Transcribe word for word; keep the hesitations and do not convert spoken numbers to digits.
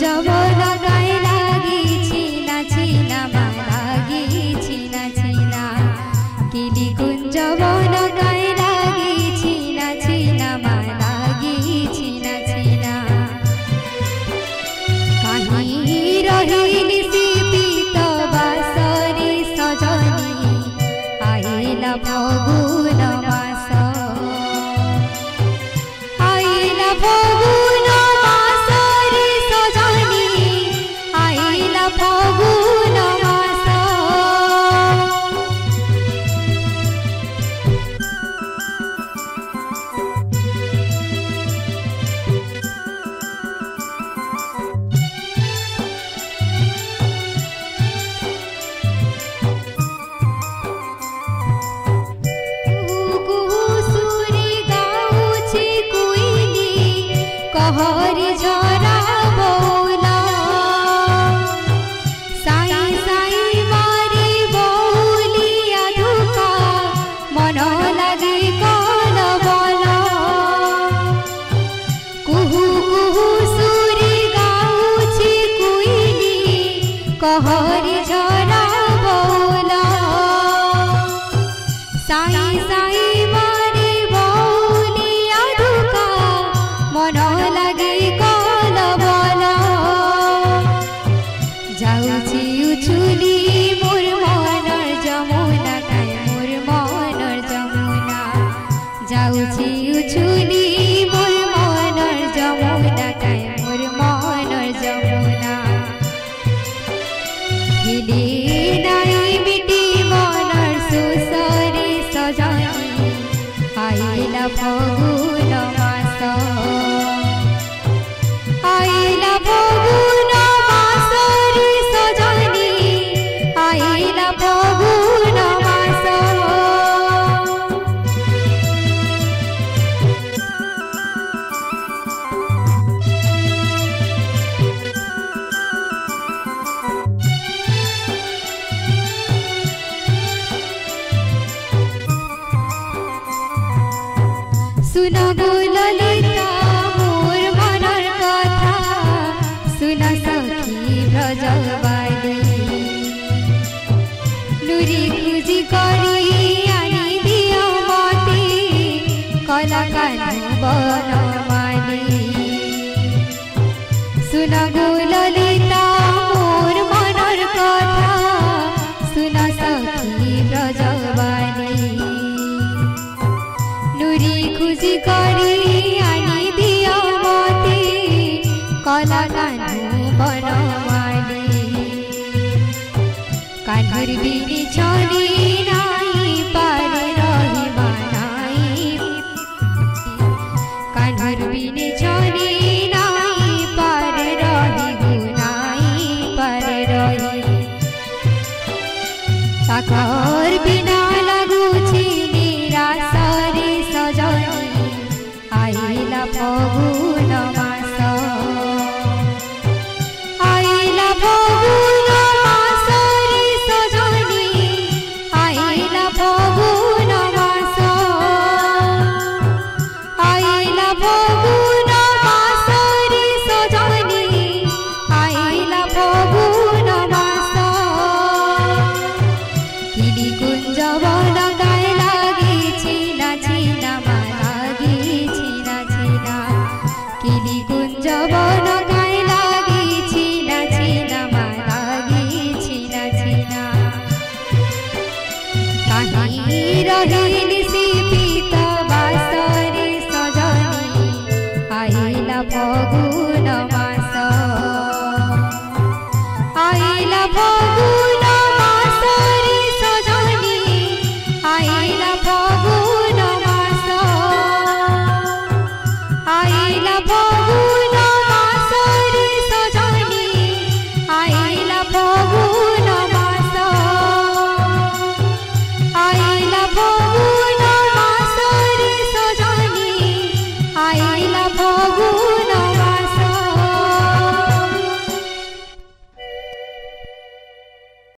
कुञ्जवन गाई लागिछि नाचिना मा लागिछि नाचिना किली कुञ्जवन गाई लागिछि नाचिना मा लागिछि नाचिना काहीं रहिली सीपित बासरी सजनी आइला फगुन मास आइला फगुन मास रे सजनी आइला फगुन मास कहरी झरा बौला साई साई मारी बौलिया धुका मन लगे कल बला कुहू कुहू सुरी गाउछि कुइली कहरी झरा बौला साई साई मारी बौलिया धुका मन लगे कल बला जाउछि उछुली मोर मनर जमुना काय मोर मनर जमुना जाउछि उछुली मोर मनर जमुना काय मोर मनर जमुना हिली नाई बिटी मनर सुसरे सजनी आइला फगुन मास आइला फगुन मास रे सजनी आइला फगुन मास सुन ललिता मोर मनर कथा सुन सखी ब्रजबाली नुरी खुजी करी आनी दियो मते कला कान्हु बनमाली सुन ललिता मोर मनर कथा सुन सखी ब्रजबाली नुरी खुशी करी आनी दियो मते कला कान्हु बनमाली कान्हर बिनी छनी